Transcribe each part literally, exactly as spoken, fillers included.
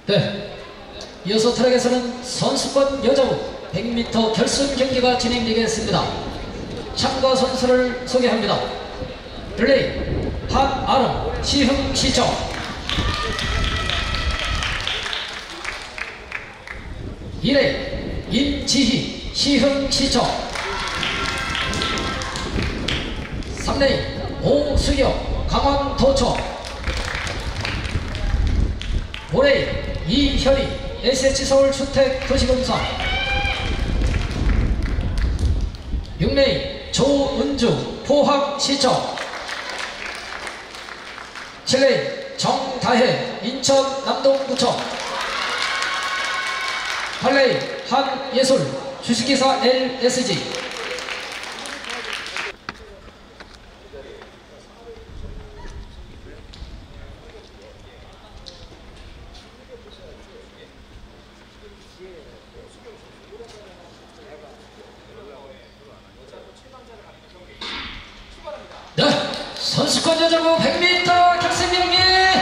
네, 이어서 트랙에서는 선수권 여자부 백 미터 결승 경기가 진행되겠습니다. 참가 선수를 소개합니다. 플레이 한아름 시흥시청, 이 레이 임지희 시흥시청, 삼 레이 오수경 강원도청, 오 레이 이현희 에스에이치 서울주택도시공사, 육 레이 조은주 포항시청, 칠 레이 정다혜 인천 남동구청, 팔 레이 한예술 주식회사 엘에스지, 네, 선수권 여자부 백 미터 결승 경기.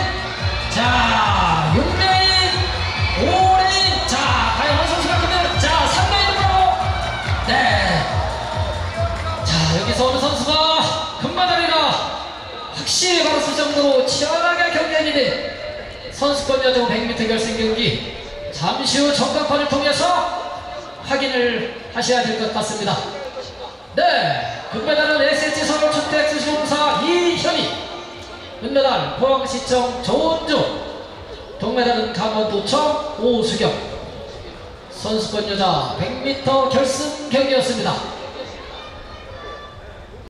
자, 육 레인, 오 레인. 자, 과연 어느 선수가 끝내는? 자, 삼 레인으로. 네. 자, 여기서 어느 선수가 금메달이라 확실히 받았을 정도로 치열하게 경기했는데, 선수권 여자부 백 미터 결승 경기 잠시 후 전광판을 통해서 확인을 하셔야 될 것 같습니다. 네, 금메달은 에스에이치 서울주택도시공사 이현희, 은메달 포항시청 조은주, 동메달은 강원도청 오수경. 선수권 여자 백 미터 결승 경기였습니다.